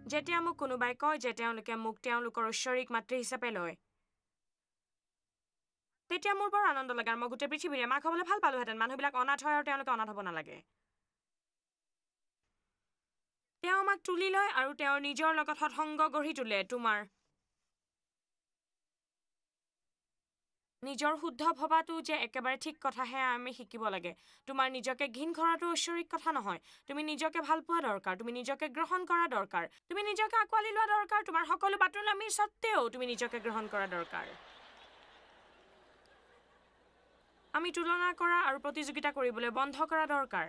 যেতিয়া মোক কোনোবাই কয় যে তেওঁলোকে মোক তেওঁলোকৰ ঐশ্বৰিক মাতৃ হিচাপে লয় তেতিয়া মোৰ বৰ আনন্দ লাগে আৰু মই গোটেই পৃথিৱীৰে মাক হ'বলৈ ভাল পালোহেঁতেন মানুহবিলাক অনাথ হয় আৰু তেওঁলোকে অনাথ হ'ব নালাগে তেওঁ আমাক তুলি লয় আৰু তেওঁৰ নিজৰ লগত সৎসংগ গঢ়ি তোলে তোমাৰ নিজৰ শুদ্ধ ভবাটো যে একেবাৰে ঠিক কথাহে আমি শিকিব লাগে তোমাৰ নিজকে ঘিন কৰাটো ঐশ্বৰিক কথা নহয় তুমি নিজকে ভাল পোৱা দৰকাৰ তুমি নিজকে গ্ৰহণ কৰা দৰকাৰ তুমি নিজকে আঁকোৱালি লোৱা দৰকাৰ তোমাৰ সকলো বাতুলামিৰ সত্ত্বেও তুমি নিজকে গ্ৰহণ কৰা দৰকাৰ আমি তুলনা কৰা আৰু প্ৰতিযোগিতা কৰিবলৈ বন্ধ কৰা দৰকাৰ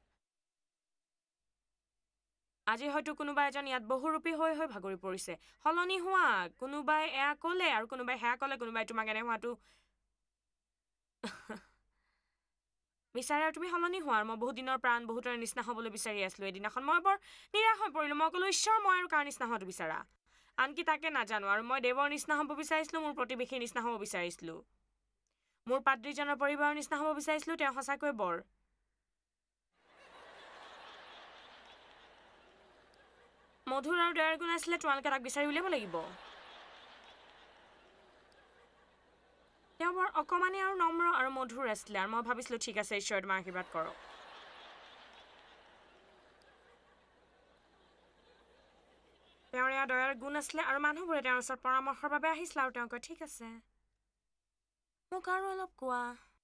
আজি হয়তো কোনোবা এজন ইয়াত বহুৰূপী হৈ ভাগৰি পৰিছে হলনি হোৱা কোনোবাই এয়া ক'লে আৰু কোনোবাই হেয়া ক'লে কোনোবাই তোমাক এনে হোৱাটো বিচাৰে আৰু তুমি হলনি হোৱা মই বহুত দিনৰ প্ৰাণ বহুতৰে নিচিনা হ'বলৈ বিচাৰি আছিলোঁ এদিনাখন মই বৰ নিৰাশ হৈ পৰিলোঁ মই ক'লো ঈশ্বৰ মই আৰু কাৰ নিচিনা হোৱাটো বিচাৰা আনকি তাকে নাজানো আৰু মই দেৱৰ নিচিনা হ'ব বিচাৰিছিলোঁ মোৰ প্ৰতিবেশীৰ নিচিনা হ'ব বিচাৰিছিলোঁ মোৰ পাদ্ৰীজনৰ পৰিবাৰৰ নিচিনা হ'ব বিচাৰিছিলোঁ তেওঁ সঁচাকৈ বৰ মধুৰ আৰু দয়াৰ গুণ আছিলে তোমালোকে তাক বিচাৰি উলিয়াব লাগিব তেওঁ বৰ অকমানি আৰু নম্ৰ আৰু মধুৰ আছিলে আৰু মই ভাবিছিলোঁ ঠিক আছে ঈশ্বৰে তোমাক আশীৰ্বাদ কৰক তেওঁৰ এয়া দয়াৰ গুণ আছিলে আৰু মানুহবোৰে তেওঁৰ ওচৰত পৰামৰ্শৰ বাবে আহিছিলে আৰু তেওঁ কয় ঠিক আছে মোক আৰু অলপ কোৱা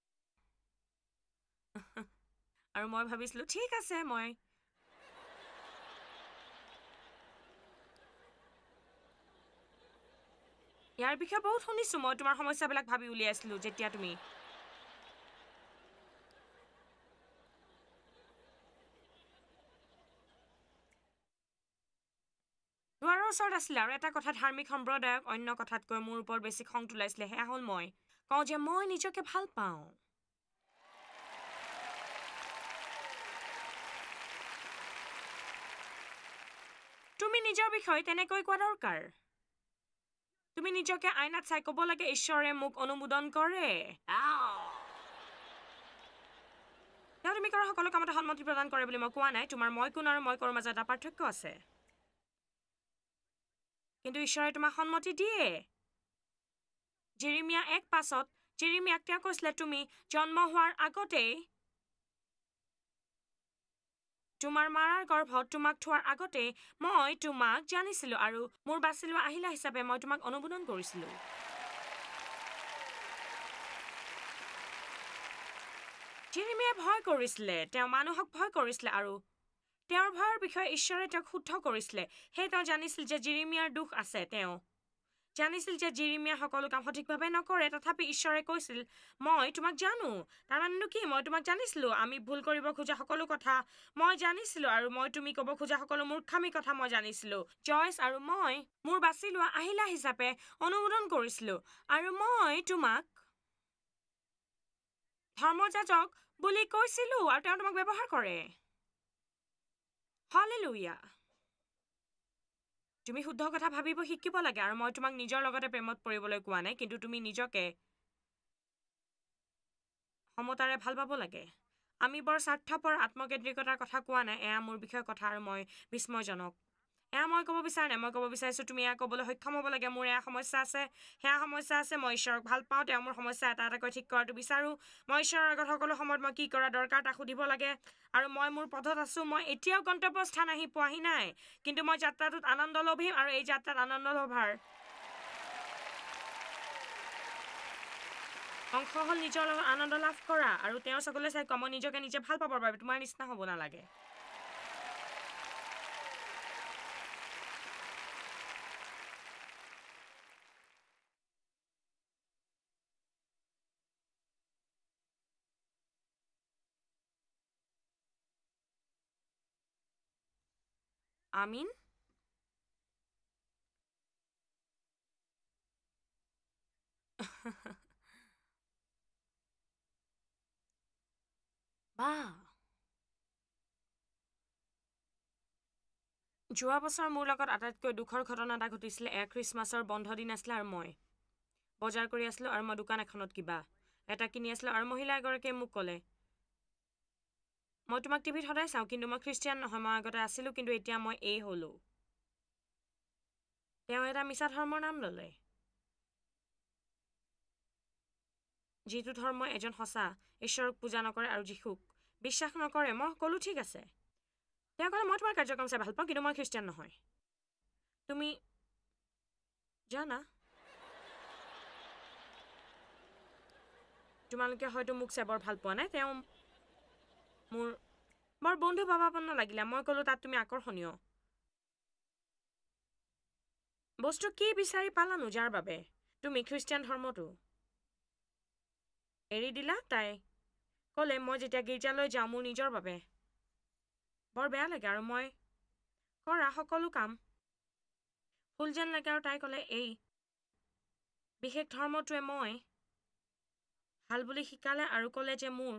আৰু মই ভাবিছিলোঁ ঠিক আছে মই ইয়াৰ বিষয়ে বহুত শুনিছোঁ মই তোমাৰ সমস্যাবিলাক ভাবি উলিয়াইছিলোঁ যেতিয়া তুমি দুৱাৰৰ ওচৰত আছিলে আৰু এটা কথা ধাৰ্মিক সম্প্ৰদায়ক অন্য কথাতকৈ মোৰ ওপৰত বেছি খং তোলাইছিলে সেয়া হ'ল মই কওঁ যে মই নিজকে ভাল পাওঁ তুমি নিজৰ বিষয়ে তেনেকৈ কোৱা দৰকাৰ তুমি নিজকে আইনাত চাই ক'ব লাগে ঈশ্বৰে মোক অনুমোদন কৰে তেওঁ তুমি কৰা সকলো কামতে সন্মতি প্ৰদান কৰে বুলি মই কোৱা নাই তোমাৰ মই কোন আৰু মই কৰোঁ মাজত এটা পাৰ্থক্য আছে কিন্তু ঈশ্বৰে তোমাক সন্মতি দিয়ে জেৰেমিয়া 1:5 জেৰেমিয়াক তেওঁ কৈছিলে তুমি জন্ম হোৱাৰ আগতেই তোমাৰ মাৰাৰ গৰ্ভত তোমাক থোৱাৰ আগতেই মই তোমাক জানিছিলোঁ আৰু মোৰ বাছি লোৱা আহিলা হিচাপে মই তোমাক অনুমোদন কৰিছিলোঁ জেৰেমিয়াই ভয় কৰিছিলে তেওঁ মানুহক ভয় কৰিছিলে আৰু তেওঁৰ ভয়ৰ বিষয়ে ঈশ্বৰে তেওঁক শুদ্ধ কৰিছিলে সেই তেওঁ জানিছিল যে জেৰেমিয়াৰ দুখ আছে তেওঁ জানিছিল যে জেৰেমিয়া সকলো কাম সঠিকভাৱে নকৰে তথাপি ঈশ্বৰে কৈছিল মই তোমাক জানো তাৰমানেনো কি মই তোমাক জানিছিলোঁ আমি ভুল কৰিব খোজা সকলো কথা মই জানিছিলোঁ আৰু মই তুমি ক'ব খোজা সকলো মূৰ্খামি কথা মই জানিছিলোঁ জয়ছ আৰু মই মোৰ বাছি লোৱা আহিলা হিচাপে অনুমোদন কৰিছিলোঁ আৰু মই তোমাক ধৰ্মযাজক বুলি কৈছিলোঁ আৰু তেওঁ তোমাক ব্যৱহাৰ কৰে হালেলুয়া তুমি শুদ্ধ কথা ভাবিব শিকিব লাগে আৰু মই তোমাক নিজৰ লগতে প্ৰেমত পৰিবলৈ কোৱা নাই কিন্তু তুমি নিজকে সমতাৰে ভাল পাব লাগে আমি বৰ স্বাৰ্থপৰ আত্মকেন্দ্ৰিকতাৰ কথা কোৱা নাই এয়া মোৰ বিষয়ে কথা আৰু মই বিস্ময়জনক এয়া মই ক'ব বিচাৰা নাই মই ক'ব বিচাৰিছোঁ তুমি এয়া ক'বলৈ সক্ষম হ'ব লাগে মোৰ এয়া সমস্যা আছে সেয়া সমস্যা আছে মই ঈশ্বৰক ভাল পাওঁ তেওঁ মোৰ সমস্যা এটা এটাকৈ ঠিক কৰাটো বিচাৰোঁ মই ঈশ্বৰৰ আগত সকলো সময়ত মই কি কৰা দৰকাৰ তাক সুধিব লাগে আৰু মই মোৰ পথত আছোঁ মই এতিয়াও গন্তব্যস্থান আহি পোৱাহি নাই কিন্তু মই যাত্ৰাটোত আনন্দ লভিম আৰু এই যাত্ৰাত আনন্দ লভাৰ অংশ হ'ল নিজৰ লগত আনন্দ লাভ কৰা আৰু তেওঁৰ চকুলৈ চাই মই নিজকে নিজে ভাল পাবৰ বাবে তোমাৰ নিচিনা হ'ব নালাগে আমিন যোৱা বছৰ মোৰ লগত আটাইতকৈ দুখৰ ঘটনা এটা ঘটিছিলে এয়া খ্ৰীষ্টমাছৰ বন্ধ দিন আছিলে আৰু মই বজাৰ কৰি আছিলোঁ আৰু মই দোকান এখনত কিবা এটা কিনি আছিলোঁ আৰু মহিলা এগৰাকীয়ে মোক ক'লে মই তোমাক টিভিত সদায় চাওঁ কিন্তু মই খ্ৰীষ্টিয়ান নহয় মই আগতে আছিলোঁ কিন্তু এতিয়া মই এই হ'লোঁ তেওঁ এটা মিছা ধৰ্মৰ নাম ল'লে যিটো ধৰ্মই এজন সঁচা ঈশ্বৰক পূজা নকৰে আৰু যীশুক বিশ্বাস নকৰে মই ক'লো ঠিক আছে তেওঁ ক'লে মই তোমাৰ কাৰ্যক্ৰম চাই ভাল পাওঁ কিন্তু মই খ্ৰীষ্টিয়ান নহয় তুমি জানা তোমালোকে হয়তো মোক চাই বৰ ভাল পোৱা নাই তেওঁ মোৰ বৰ বন্ধু ভাৱাপন্ন লাগিলে মই ক'লো তাত তুমি আকৰ্ষণীয় বস্তু কি বিচাৰি পালানো যাৰ বাবে তুমি খ্ৰীষ্টিয়ান ধৰ্মটো এৰি দিলা তাই ক'লে মই যেতিয়া গীৰ্জালৈ যাওঁ মোৰ নিজৰ বাবে বৰ বেয়া লাগে আৰু মই কৰা সকলো কাম ভুল যেন লাগে আৰু তাই ক'লে এই বিশেষ ধৰ্মটোৱে মই ভাল বুলি শিকালে আৰু ক'লে যে মোৰ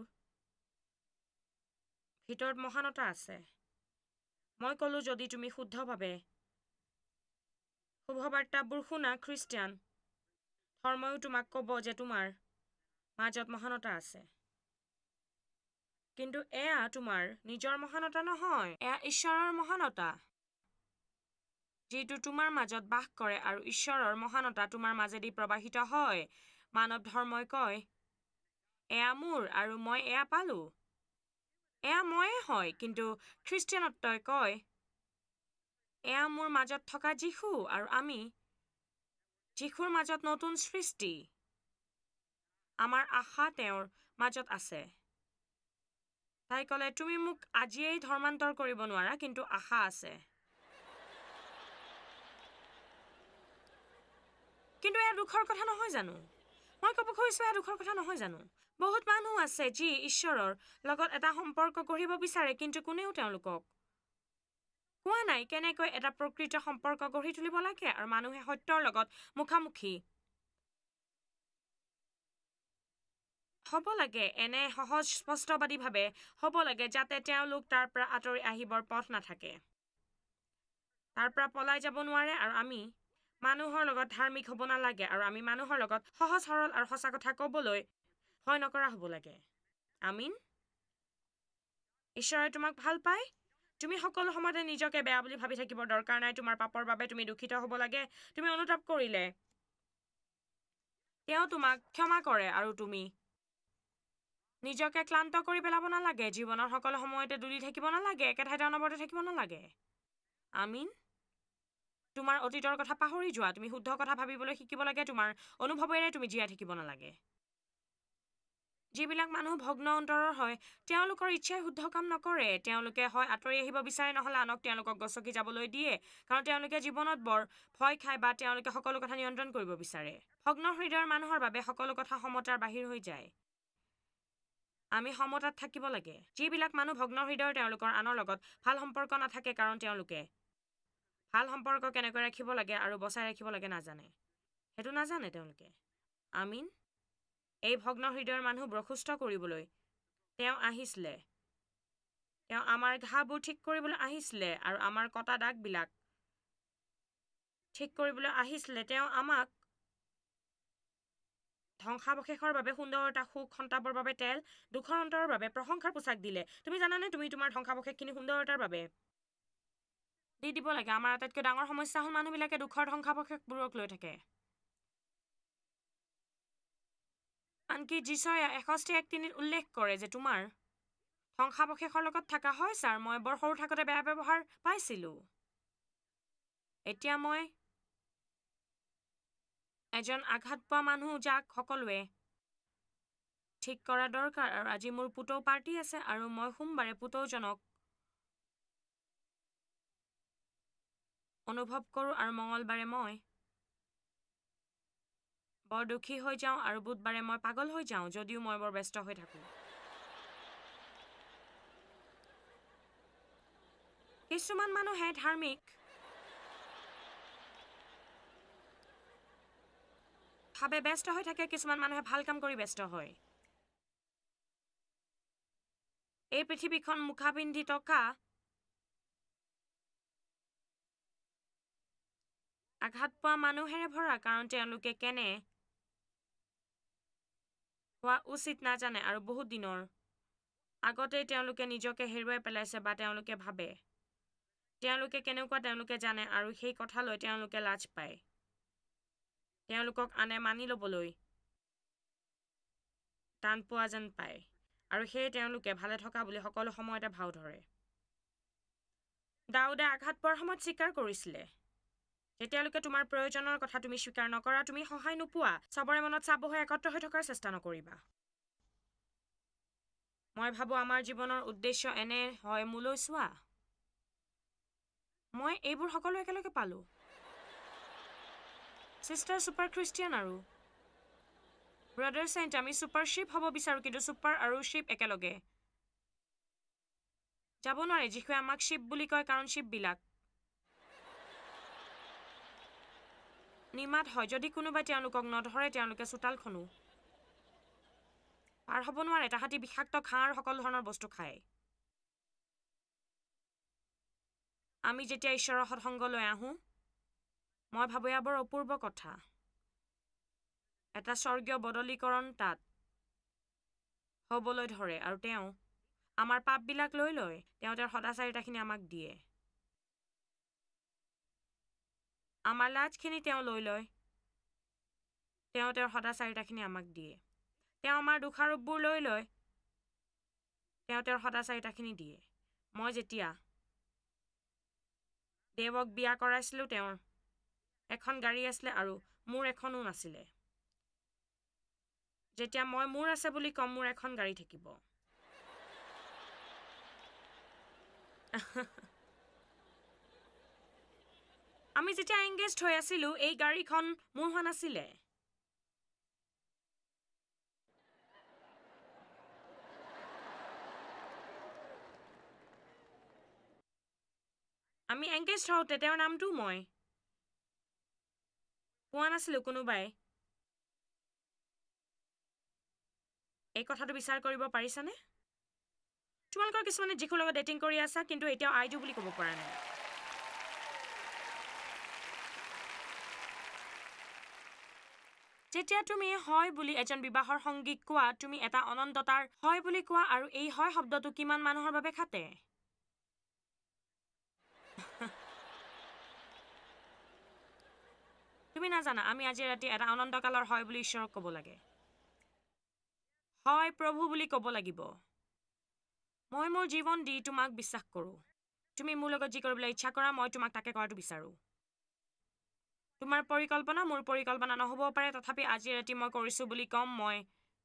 ভিতৰত মহানতা আছে মই ক'লো যদি তুমি শুদ্ধভাৱে শুভবাৰ্তাবোৰ শুনা খ্ৰীষ্টিয়ান ধৰ্ময়ো তোমাক ক'ব যে তোমাৰ মাজত মহানতা আছে কিন্তু এয়া তোমাৰ নিজৰ মহানতা নহয় এয়া ঈশ্বৰৰ মহানতা যিটো তোমাৰ মাজত বাস কৰে আৰু ঈশ্বৰৰ মহানতা তোমাৰ মাজেদি প্ৰবাহিত হয় মানৱ ধৰ্মই কয় এয়া মোৰ আৰু মই এয়া পালো এয়া ময়ে হয় কিন্তু খ্ৰীষ্টিয়ানত্বই কয় এয়া মোৰ মাজত থকা যীশু আৰু আমি যীশুৰ মাজত নতুন সৃষ্টি আমাৰ আশা তেওঁৰ মাজত আছে তাই ক'লে তুমি মোক আজিয়েই ধৰ্মান্তৰ কৰিব নোৱাৰা কিন্তু আশা আছে কিন্তু এয়া দুখৰ কথা নহয় জানো মই ক'ব খুজিছোঁ এয়া দুখৰ কথা নহয় জানো বহুত মানুহ আছে যি ঈশ্বৰৰ লগত এটা সম্পৰ্ক গঢ়িব বিচাৰে কিন্তু কোনেও তেওঁলোকক কোৱা নাই কেনেকৈ এটা প্ৰকৃত সম্পৰ্ক গঢ়ি তুলিব লাগে আৰু মানুহে সত্যৰ লগত মুখামুখি হ'ব লাগে এনে সহজ স্পষ্টবাদীভাৱে হ'ব লাগে যাতে তেওঁলোক তাৰ পৰা আঁতৰি আহিবৰ পথ নাথাকে তাৰ পৰা পলাই যাব নোৱাৰে আৰু আমি মানুহৰ লগত ধাৰ্মিক হ'ব নালাগে আৰু আমি মানুহৰ লগত সহজ সৰল আৰু সঁচা কথা ক'বলৈ ভয় নকৰা হ'ব লাগে আমিন ঈশ্বৰে তোমাক ভাল পায় তুমি সকলো সময়তে নিজকে বেয়া বুলি ভাবি থাকিব দৰকাৰ নাই তোমাৰ পাপৰ বাবে তুমি দুখিত হ'ব লাগে তুমি অনুতাপ কৰিলে তেওঁ তোমাক ক্ষমা কৰে আৰু তুমি নিজকে ক্লান্ত কৰি পেলাব নালাগে জীৱনৰ সকলো সময়তে দুলি থাকিব নালাগে একে ঠাইতে অনবৰতে থাকিব নালাগে আমিন তোমাৰ অতীতৰ কথা পাহৰি যোৱা তুমি শুদ্ধ কথা ভাবিবলৈ শিকিব লাগে তোমাৰ অনুভৱেৰে তুমি জীয়াই থাকিব নালাগে যিবিলাক মানুহ ভগ্ন অন্তৰৰ হয় তেওঁলোকৰ ইচ্ছাই শুদ্ধ কাম নকৰে তেওঁলোকে হয় আঁতৰি আহিব বিচাৰে নহ'লে আনক তেওঁলোকক গছকি যাবলৈ দিয়ে কাৰণ তেওঁলোকে জীৱনত বৰ ভয় খায় বা তেওঁলোকে সকলো কথা নিয়ন্ত্ৰণ কৰিব বিচাৰে ভগ্ন হৃদয়ৰ মানুহৰ বাবে সকলো কথা সমতাৰ বাহিৰ হৈ যায় আমি সমতাত থাকিব লাগে যিবিলাক মানুহ ভগ্ন হৃদয়ৰ তেওঁলোকৰ আনৰ লগত ভাল সম্পৰ্ক নাথাকে কাৰণ তেওঁলোকে ভাল সম্পৰ্ক কেনেকৈ ৰাখিব লাগে আৰু বচাই ৰাখিব লাগে নাজানে সেইটো নাজানে তেওঁলোকে আমিন এই ভগ্ন হৃদয়ৰ মানুহবোৰ সুস্থ কৰিবলৈ তেওঁ আহিছিলে তেওঁ আমাৰ ঘাবোৰ ঠিক কৰিবলৈ আহিছিলে আৰু আমাৰ কটা দাগবিলাক ঠিক কৰিবলৈ আহিছিলে তেওঁ আমাক ধ্বংসাৱশেষৰ বাবে সুন্দৰতা সুখ সন্তাপৰ বাবে তেল দুখৰ অন্তৰৰ বাবে প্ৰশংসাৰ পোছাক দিলে তুমি জানানে তুমি তোমাৰ ধ্বংসাৱশেষখিনি সুন্দৰতাৰ বাবে দি দিব লাগে আমাৰ আটাইতকৈ ডাঙৰ সমস্যা হ'ল মানুহবিলাকে দুখৰ ধ্বংসাৱশেষবোৰক লৈ থাকে আনকি যিশয়ে 61:3 উল্লেখ কৰে যে তোমাৰ ধ্বংসাৱশেষৰ লগত থকা হয় ছাৰ মই বৰ সৰু থাকোঁতে বেয়া ব্যৱহাৰ পাইছিলোঁ এতিয়া মই এজন আঘাত পোৱা মানুহ যাক সকলোৱে ঠিক কৰা দৰকাৰ আৰু আজি মোৰ পুতৌ পাৰ্টি আছে আৰু মই সোমবাৰে পুতৌজনক অনুভৱ কৰোঁ আৰু মঙলবাৰে মই বৰ দুখী হৈ যাওঁ আৰু বুধবাৰে মই পাগল হৈ যাওঁ যদিও মই বৰ ব্যস্ত হৈ থাকোঁ কিছুমান মানুহে ধাৰ্মিক ভাবে ব্যস্ত হৈ থাকে কিছুমান মানুহে ভাল কাম কৰি ব্যস্ত হয় এই পৃথিৱীখন মুখা পিন্ধি থকা আঘাত পোৱা মানুহেৰে ভৰা কাৰণ তেওঁলোকে কেনে হোৱা উচিত নাজানে আৰু বহুত দিনৰ আগতেই তেওঁলোকে নিজকে হেৰুৱাই পেলাইছে বা তেওঁলোকে ভাবে তেওঁলোকে কেনেকুৱা তেওঁলোকে জানে আৰু সেই কথালৈ তেওঁলোকে লাজ পায় তেওঁলোকক আনে মানি ল'বলৈ টান পোৱা যেন পায় আৰু সেয়ে তেওঁলোকে ভালে থকা বুলি সকলো সময়তে ভাও ধৰে দাউদে আঘাত পোৱাৰ সময়ত স্বীকাৰ কৰিছিলে যেতিয়ালৈকে তোমাৰ প্ৰয়োজনৰ কথা তুমি স্বীকাৰ নকৰা তুমি সহায় নোপোৱা সবৰে মনত চাপ হৈ একত্ৰ হৈ থকাৰ চেষ্টা নকৰিবা মই ভাবো আমাৰ জীৱনৰ উদ্দেশ্য এনে হয় মোলৈ চোৱা মই এইবোৰ সকলো একেলগে পালো সিষ্টাৰ সুপাৰ খ্ৰীষ্টিয়ান আৰু ব্ৰাদাৰ সেন্ট আমি সুপাৰশিপ হ'ব বিচাৰো কিন্তু সুপাৰ আৰু শিপ একেলগে যাব নোৱাৰে যিখোৱে আমাক শিপ বুলি কয় কাৰণ শিপবিলাক নিমাত হয় যদি কোনোবাই তেওঁলোকক নধৰে তেওঁলোকে চোতালখনো পাৰ হ'ব নোৱাৰে তাহাঁতি বিষাক্ত ঘাঁহ আৰু সকলো ধৰণৰ বস্তু খায় আমি যেতিয়া ঈশ্বৰৰ সৎসংগলৈ আহোঁ মই ভাবো এয়া বৰ অপূৰ্ব কথা এটা স্বৰ্গীয় বদলীকৰণ তাত হ'বলৈ ধৰে আৰু তেওঁ আমাৰ পাপবিলাক লৈ লয় তেওঁ তেওঁৰ সদাচাৰিতাখিনি আমাক দিয়ে আমাৰ লাজখিনি তেওঁ লৈ লয় তেওঁ তেওঁৰ সদাচাৰিতাখিনি আমাক দিয়ে তেওঁ আমাৰ দোষাৰোপবোৰ লৈ লয় তেওঁ তেওঁৰ সদাচাৰিতাখিনি দিয়ে মই যেতিয়া দেৱক বিয়া কৰাইছিলোঁ তেওঁৰ এখন গাড়ী আছিলে আৰু মোৰ এখনো নাছিলে যেতিয়া মই মোৰ আছে বুলি কম মোৰ এখন গাড়ী থাকিব আমি যেতিয়া এংগেজড হৈ আছিলোঁ এই গাড়ীখন মোৰ হোৱা নাছিলে আমি এংগেজড হওঁতে তেওঁৰ নামটো মই পোৱা নাছিলোঁ কোনোবাই এই কথাটো বিচাৰ কৰিব পাৰিছানে তোমালোকৰ কিছুমানে যিখোৰ লগত ডেটিং কৰি আছা কিন্তু এতিয়াও আই ডু বুলি ক'ব পৰা নাই যেতিয়া তুমি হয় বুলি এজন বিবাহৰ সংগীক কোৱা তুমি এটা অনন্ততাৰ হয় বুলি কোৱা আৰু এই হয় শব্দটো কিমান মানুহৰ বাবে খাটে তুমি নাজানা আমি আজি ৰাতি এটা অনন্তকালৰ হয় বুলি ঈশ্বৰক ক'ব লাগে হয় প্ৰভু বুলি ক'ব লাগিব মই মোৰ জীৱন দি তোমাক বিশ্বাস কৰোঁ তুমি মোৰ লগত যি কৰিবলৈ ইচ্ছা কৰা মই তোমাক তাকে কৰাটো বিচাৰোঁ তোমাৰ পৰিকল্পনা মোৰ পৰিকল্পনা নহ'বও পাৰে তথাপি আজি ৰাতি মই কৰিছোঁ বুলি ক'ম মই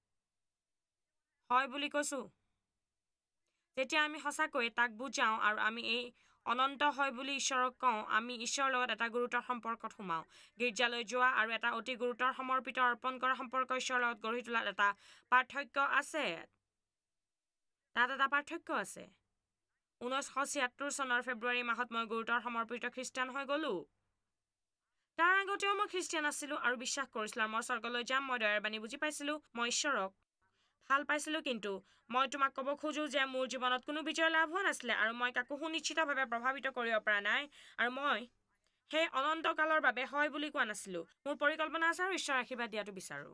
হয় বুলি কৈছোঁ যেতিয়া আমি সঁচাকৈ তাক বুজাওঁ আৰু আমি এই অনন্ত হয় বুলি ঈশ্বৰক কওঁ আমি ঈশ্বৰৰ লগত এটা গুৰুতৰ সম্পৰ্কত সোমাওঁ গীৰ্জালৈ যোৱা আৰু এটা অতি গুৰুতৰ সমৰ্পিত অৰ্পণ কৰা সম্পৰ্ক ঈশ্বৰৰ লগত গঢ়ি তোলাত এটা পাৰ্থক্য আছে তাত এটা পাৰ্থক্য আছে 1976 চনৰ ফেব্ৰুৱাৰী মাহত মই গুৰুতৰ সমৰ্পিত খ্ৰীষ্টান হৈ গ'লো তাৰ আগতেও মই খ্ৰীষ্টিয়ান আছিলোঁ আৰু বিশ্বাস কৰিছিলোঁ আৰু মই স্বৰ্গলৈ যাম মই দয়াৰ বাণী বুজি পাইছিলোঁ মই ঈশ্বৰক ভাল পাইছিলোঁ কিন্তু মই তোমাক ক'ব খোজোঁ যে মোৰ জীৱনত কোনো বিজয় লাভ হোৱা নাছিলে আৰু মই কাকো সুনিশ্চিতভাৱে প্ৰভাৱিত কৰিব পৰা নাই আৰু মই সেই অনন্তকালৰ বাবে হয় বুলি কোৱা নাছিলোঁ মোৰ পৰিকল্পনা আছে আৰু ঈশ্বৰৰ আশীৰ্বাদ দিয়াটো বিচাৰোঁ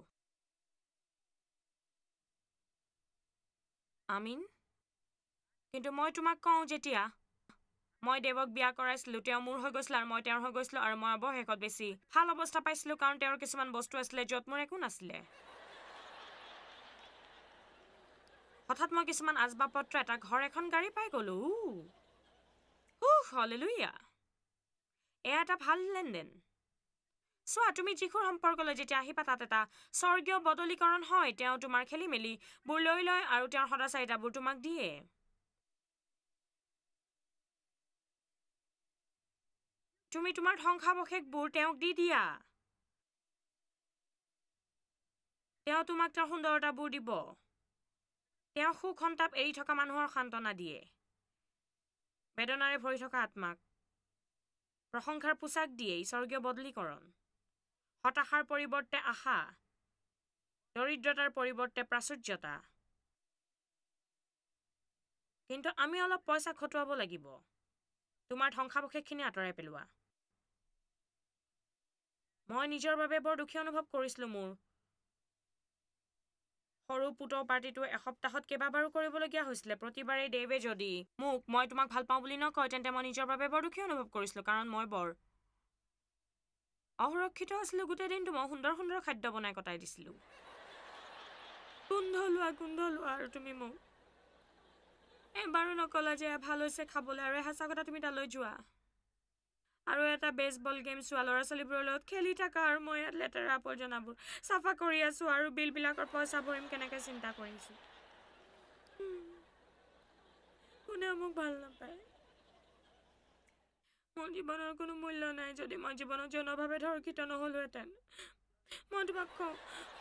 আমিন কিন্তু মই তোমাক কওঁ যেতিয়া মই দেৱক বিয়া কৰাইছিলোঁ তেওঁ মোৰ হৈ গৈছিল আৰু মই তেওঁৰ হৈ গৈছিলোঁ আৰু মই অৱশেষত বেছি ভাল অৱস্থা পাইছিলোঁ কাৰণ তেওঁৰ কিছুমান বস্তু আছিলে য'ত মোৰ একো নাছিলে হঠাৎ মই কিছুমান আচবাব পত্ৰ এটা ঘৰ এখন গাড়ী পাই গ'লো হালেলুয়া এয়া এটা ভাল লেনদেন চোৱা তুমি যিখোৰ সম্পৰ্কলৈ যেতিয়া আহিবা তাত এটা স্বৰ্গীয় বদলীকৰণ হয় তেওঁ তোমাৰ খেলি মেলিবোৰ লৈ লয় আৰু তেওঁৰ সদাচাৰিতাবোৰ তোমাক দিয়ে তুমি তোমাৰ ধ্বংসাৱশেষবোৰ তেওঁক দি দিয়া তেওঁ তোমাক তেওঁৰ সুন্দৰতাবোৰ দিব তেওঁ সুখ সন্তাপ এৰি থকা মানুহৰ সান্তনা দিয়ে বেদনাৰে ভৰি থকা আত্মাক প্ৰশংসাৰ পোচাক দিয়ে স্বৰ্গীয় বদলীকৰণ হতাশাৰ পৰিৱৰ্তে আশা দৰিদ্ৰতাৰ পৰিৱৰ্তে প্ৰাচুৰ্যতা কিন্তু আমি অলপ পইচা খটুৱাব লাগিব তোমাৰ ধ্বংসাৱশেষখিনি আঁতৰাই পেলোৱা মই নিজৰ বাবে বৰ দুখী অনুভৱ কৰিছিলোঁ মোৰ সৰু পুতৰ পাৰ্টিটো এসপ্তাহত কেইবাবাৰো কৰিবলগীয়া হৈছিলে প্ৰতিবাৰেই দেৱে যদি মই তোমাক ভাল পাওঁ বুলি নকয় তেন্তে মই নিজৰ বাবে বৰ দুখী অনুভৱ কৰিছিলোঁ কাৰণ মই বৰ অসুৰক্ষিত আছিলোঁ গোটেই দিনটো মই সুন্দৰ সুন্দৰ খাদ্য বনাই কটাই দিছিলোঁ গোন্ধ লোৱা আৰু তুমি মোক এবাৰো নকলা যে ভাল হৈছে খাবলৈ আৰু সঁচা কথা তুমি তালৈ যোৱা আৰু এটা বেছবল গেম চোৱা ল'ৰা ছোৱালীবোৰৰ লগত খেলি থাকা আৰু মই ইয়াত লেতেৰা আৱৰ্জনাবোৰ চাফা কৰি আছোঁ আৰু বিলবিলাকৰ পইচা ভৰিম কেনেকৈ চিন্তা কৰিছোঁ কোনেও মোক ভাল নাপায় মোৰ জীৱনৰ কোনো মূল্য নাই যদি মই জীৱনত যৌনভাৱে ধৰ্ষিত নহ'লোহেঁতেন মই তোমাক কওঁ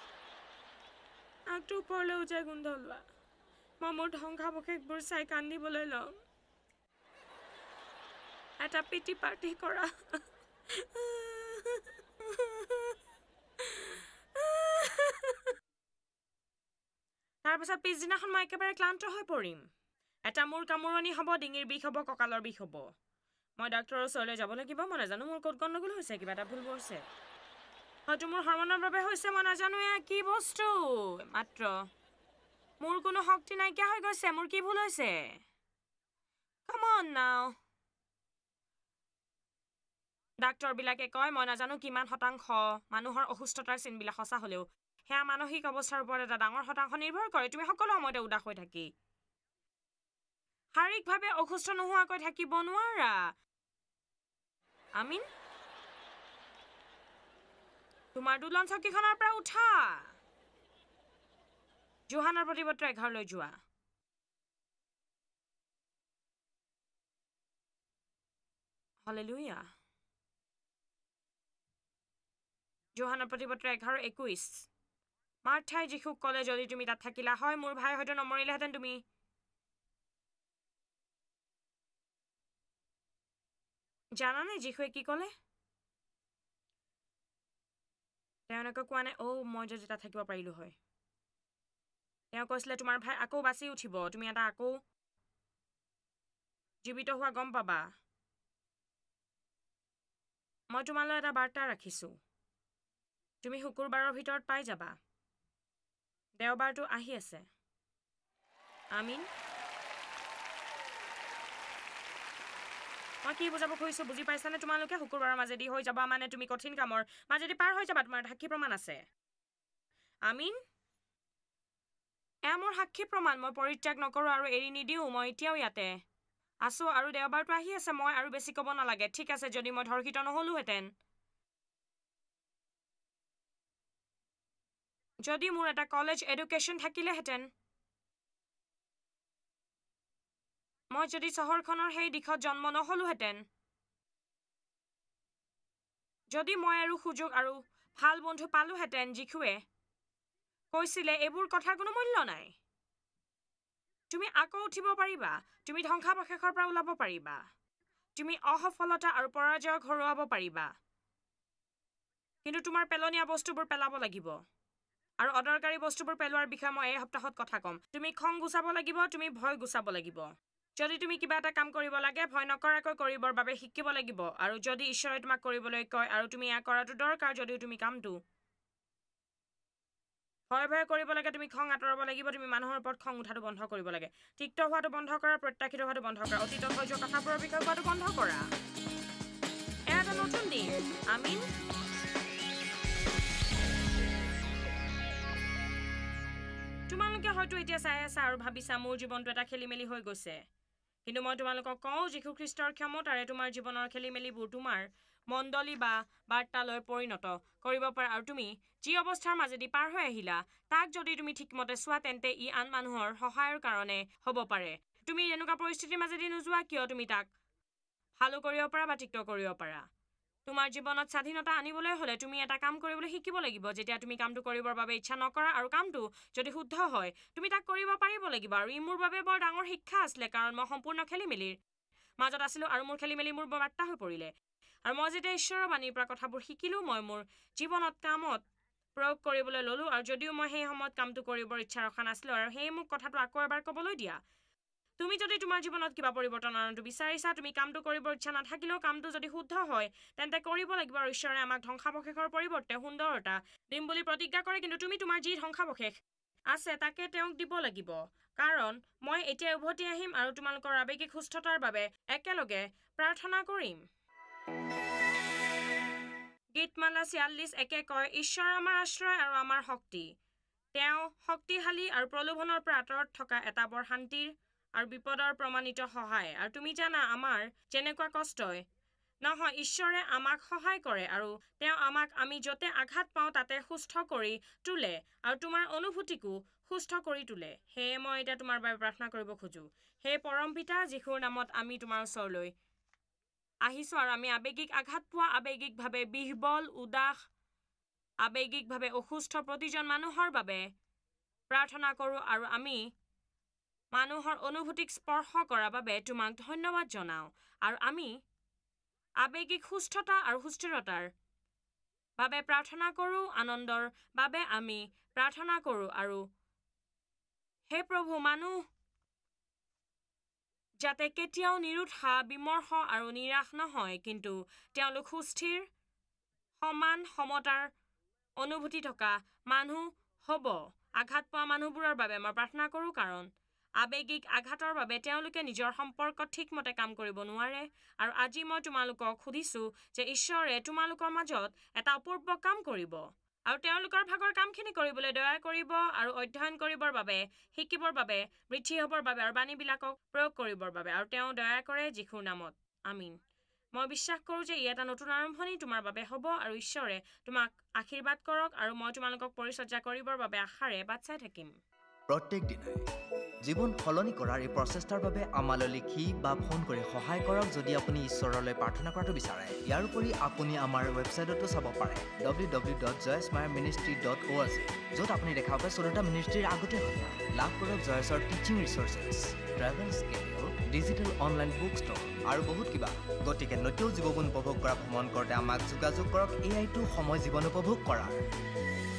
আগটো ওপৰলৈ উজাই গোন্ধ লোৱা মই মোৰ ধ্বংসাৱশেষবোৰ চাই কান্দিবলৈ ল'ম এটা পিটি পাৰ্টি কৰা তাৰপাছত পিছদিনাখন মই একেবাৰে ক্লান্ত হৈ পৰিম এটা মোৰ কামোৰণি হ'ব ডিঙিৰ বিষ হ'ব কঁকালৰ বিষ হ'ব মই ডাক্তৰৰ ওচৰলৈ যাব লাগিব মই নাজানো মোৰ ক'ত গণ্ডগোল হৈছে কিবা এটা ভুল হৈছে হয়তো মোৰ হৰমনৰ বাবে হৈছে মই নাজানো এয়া কি বস্তু মাত্ৰ মোৰ কোনো শক্তি নাইকিয়া হৈ গৈছে মোৰ কি ভুল হৈছে কাম অন নাও ডাক্তৰবিলাকে কয় মই নাজানো কিমান শতাংশ মানুহৰ অসুস্থতাৰ চিনবিলাক সঁচা হ'লেও সেয়া মানসিক অৱস্থাৰ ওপৰত এটা ডাঙৰ শতাংশ নিৰ্ভৰ কৰে তুমি সকলো সময়তে উদাস হৈ থাকি শাৰীৰিকভাৱে অসুস্থ নোহোৱাকৈ থাকিব নোৱাৰা আমিন তোমাৰ দুলন চকীখনৰ পৰা উঠা জোহানৰ প্ৰতিপত্ৰ 11লৈ যোৱা হালেলুয়া জোহানৰ প্ৰতিপত্ৰ 11:21 মাৰ্থাই যীশুক ক'লে যদি তুমি তাত থাকিলা হয় মোৰ ভাই হয়তো নমৰিলেহেঁতেন তুমি জানানে যীশুৱে কি ক'লে তেওঁ এনেকৈ কোৱা নাই মই যদি তাত থাকিব পাৰিলোঁ হয় তেওঁ কৈছিলে তোমাৰ ভাই আকৌ বাচি উঠিব তুমি এটা আকৌ জীৱিত হোৱা গম পাবা মই তোমালৈ এটা বাৰ্তা ৰাখিছোঁ তুমি শুকুৰবাৰৰ ভিতৰত পাই যাবা দেওবাৰটো আহি আছে আমিন মই কি বুজাব খুজিছোঁ বুজি পাইছানে তোমালোকে শুকুৰবাৰৰ মাজেদি হৈ যাবা মানে তুমি কঠিন কামৰ মাজেদি পাৰ হৈ যাবা তোমাৰ সাক্ষী প্ৰমাণ আছে আমিন এয়া মোৰ সাক্ষী প্ৰমাণ মই পৰিত্যাগ নকৰোঁ আৰু এৰি নিদিওঁ মই এতিয়াও ইয়াতে আছোঁ আৰু দেওবাৰটো আহি আছে মই আৰু বেছি ক'ব নালাগে ঠিক আছে যদি মই ধৰ্ষিত নহ'লোহেঁতেন যদি মোৰ এটা কলেজ এডুকেশ্যন থাকিলেহেঁতেন মই যদি চহৰখনৰ সেই দিশত জন্ম নহ'লোহেঁতেন যদি মই আৰু সুযোগ আৰু ভাল বন্ধু পালোহেঁতেন যীশুৱে কৈছিলে এইবোৰ কথাৰ কোনো মূল্য নাই তুমি আকৌ উঠিব পাৰিবা তুমি ধ্বংসাৱশেষৰ পৰা ওলাব পাৰিবা তুমি অসফলতা আৰু পৰাজয় ঘৰুৱাব পাৰিবা কিন্তু তোমাৰ পেলনীয়া বস্তুবোৰ পেলাব লাগিব আৰু অদৰকাৰী বস্তুবোৰ পেলোৱাৰ বিষয়ে মই এই সপ্তাহত কথা ক'ম তুমি খং গুচাব লাগিব তুমি ভয় গুচাব লাগিব যদি তুমি কিবা এটা কাম কৰিব লাগে ভয় নকৰাকৈ কৰিবৰ বাবে শিকিব লাগিব আৰু যদি ঈশ্বৰে তোমাক কৰিবলৈ কয় আৰু তুমি এয়া কৰাটো দৰকাৰ যদিও তুমি কামটো ভয় কৰিব লাগে তুমি খং আঁতৰাব লাগিব তুমি মানুহৰ ওপৰত খং উঠাটো বন্ধ কৰিব লাগে তিক্ত হোৱাটো বন্ধ কৰা প্ৰত্যাশিত হোৱাটো বন্ধ কৰা অতীতত হৈ যোৱা কথাবোৰৰ বিষয়ে কোৱাটো বন্ধ কৰা এয়া এটা নতুন দিন আমিন তোমালোকে হয়তো এতিয়া চাই আছা আৰু ভাবিছা মোৰ জীৱনটো এটা খেলি মেলি হৈ গৈছে কিন্তু মই তোমালোকক কওঁ যীশুখ্ৰীষ্টৰ ক্ষমতাৰে তোমাৰ জীৱনৰ খেলি মেলিবোৰ তোমাৰ মণ্ডলী বা বাৰ্তালৈ পৰিণত কৰিব পাৰা আৰু তুমি যি অৱস্থাৰ মাজেদি পাৰ হৈ আহিলা তাক যদি তুমি ঠিকমতে চোৱা তেন্তে ই আন মানুহৰ সহায়ৰ কাৰণে হ'ব পাৰে তুমি এনেকুৱা পৰিস্থিতিৰ মাজেদি নোযোৱা কিয় তুমি তাক ভালো কৰিব পাৰা বা তিক্ত কৰিব পাৰা তোমাৰ জীৱনত স্বাধীনতা আনিবলৈ হ'লে তুমি এটা কাম কৰিবলৈ শিকিব লাগিব যেতিয়া তুমি কামটো কৰিবৰ বাবে ইচ্ছা নকৰা আৰু কামটো যদি শুদ্ধ হয় তুমি তাক কৰিব পাৰিব লাগিব আৰু ই মোৰ বাবে বৰ ডাঙৰ শিক্ষা আছিলে কাৰণ মই সম্পূৰ্ণ খেলি মেলিৰ মাজত আছিলোঁ আৰু মোৰ খেলি মেলি মোৰ বৰ বাৰ্তা হৈ পৰিলে আৰু মই যেতিয়া ঈশ্বৰৰ বাণীৰ পৰা কথাবোৰ শিকিলোঁ মই মোৰ জীৱনত কামত প্ৰয়োগ কৰিবলৈ ল'লোঁ আৰু যদিও মই সেই সময়ত কামটো কৰিবৰ ইচ্ছা ৰখা নাছিলোঁ আৰু সেই মোক কথাটো আকৌ এবাৰ ক'বলৈ দিয়া তুমি যদি তোমাৰ জীৱনত কিবা পৰিৱৰ্তন আনটো বিচাৰিছা তুমি কামটো কৰিবৰ ইচ্ছা নাথাকিলেও কামটো যদি শুদ্ধ হয় তেন্তে কৰিব লাগিব আৰু ঈশ্বৰে আমাক ধ্বংসাৱশেষৰ পৰিৱৰ্তে সুন্দৰতা দিম বুলি প্ৰতিজ্ঞা কৰে কিন্তু তুমি তোমাৰ যি ধ্বংসাৱশেষ আছে তাকে তেওঁক দিব লাগিব কাৰণ মই এতিয়া উভতি আহিম আৰু তোমালোকৰ আবেগিক সুস্থতাৰ বাবে একেলগে প্ৰাৰ্থনা কৰিম গীতমালা 46 কয় ঈশ্বৰ আমাৰ আশ্ৰয় আৰু আমাৰ শক্তি তেওঁ শক্তিশালী আৰু প্ৰলোভনৰ পৰা আঁতৰত থকা এটা বৰ শান্তিৰ আৰু বিপদৰ প্ৰমাণিত সহায় আৰু তুমি জানা আমাৰ যেনেকুৱা কষ্টই নহয় ঈশ্বৰে আমাক সহায় কৰে আৰু তেওঁ আমাক আমি যতে আঘাত পাওঁ তাতে সুস্থ কৰি তোলে আৰু তোমাৰ অনুভূতিকো সুস্থ কৰি তোলে সেয়ে মই এতিয়া তোমাৰ বাবে প্ৰাৰ্থনা কৰিব খোজো হে পৰম পিতা যিশুৰ নামত আমি তোমাৰ ওচৰলৈ আহিছো আৰু আমি আবেগিক আঘাত পোৱা আবেগিকভাৱে বিহ্বল উদাস আবেগিকভাৱে অসুস্থ প্ৰতিজন মানুহৰ বাবে প্ৰাৰ্থনা কৰোঁ আৰু আমি মানুহৰ অনুভূতিক স্পৰ্শ কৰাৰ বাবে তোমাক ধন্যবাদ জনাওঁ আৰু আমি আবেগিক সুস্থতা আৰু সুস্থিৰতাৰ বাবে প্ৰাৰ্থনা কৰোঁ আনন্দৰ বাবে আমি প্ৰাৰ্থনা কৰোঁ আৰু হে প্ৰভু মানুহ যাতে কেতিয়াও নিৰুৎসাহ বিমৰ্ষ আৰু নিৰাশ নহয় কিন্তু তেওঁলোক সুস্থিৰ সমান সমতাৰ অনুভূতি থকা মানুহ হ'ব আঘাত পোৱা মানুহবোৰৰ বাবে মই প্ৰাৰ্থনা কৰোঁ কাৰণ আবেগিক আঘাতৰ বাবে তেওঁলোকে নিজৰ সম্পৰ্কত ঠিকমতে কাম কৰিব নোৱাৰে আৰু আজি মই তোমালোকক সুধিছোঁ যে ঈশ্বৰে তোমালোকৰ মাজত এটা অপূৰ্ব কাম কৰিব আৰু তেওঁলোকৰ ভাগৰ কামখিনি কৰিবলৈ দয়া কৰিব আৰু অধ্যয়ন কৰিবৰ বাবে শিকিবৰ বাবে বৃদ্ধি হ'বৰ বাবে আৰু বাণীবিলাকক প্ৰয়োগ কৰিবৰ বাবে আৰু তেওঁ দয়া কৰে যীশুৰ নামত আমিন মই বিশ্বাস কৰোঁ যে ই এটা নতুন আৰম্ভণি তোমাৰ বাবে হ'ব আৰু ঈশ্বৰে তোমাক আশীৰ্বাদ কৰক আৰু মই তোমালোকক পৰিচৰ্যা কৰিবৰ বাবে আশাৰে বাট চাই থাকিম প্ৰত্যেক দিনাই জীৱন সলনি কৰাৰ এই প্ৰচেষ্টাৰ বাবে আমালৈ লিখি বা ফোন কৰি সহায় কৰক যদি আপুনি ঈশ্বৰলৈ প্ৰাৰ্থনা কৰাটো বিচাৰে ইয়াৰ উপৰি আপুনি আমাৰ ৱেবছাইটতো চাব পাৰে www.joysmyministry.org য'ত আপুনি দেখা পাব 14টা মিনিষ্ট্ৰীৰ আগতে লাভ কৰক জয়ছৰ teaching resources travel schedule digital online book store আৰু বহুত কিবা গতিকে নতুন জীৱন উপভোগ কৰা ভ্ৰমণ কৰোঁতে আমাক যোগাযোগ কৰক এয়াইটো সময় জীৱন উপভোগ কৰাৰ